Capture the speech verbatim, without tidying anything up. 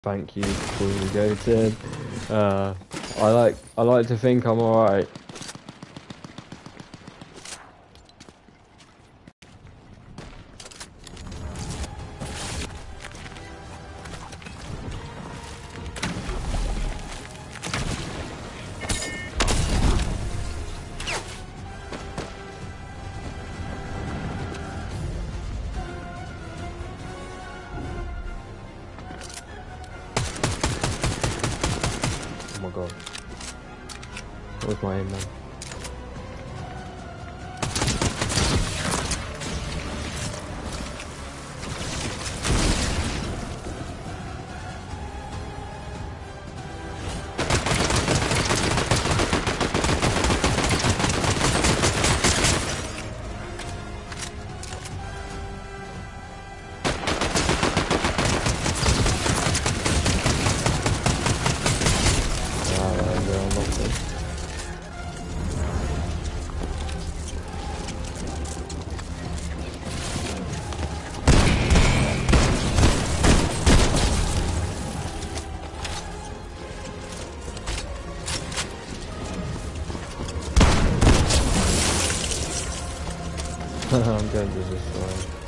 Thank you before we go to. Uh, I like I like to think I'm alright. Oh my god. What was my aim then? I'm going to destroy.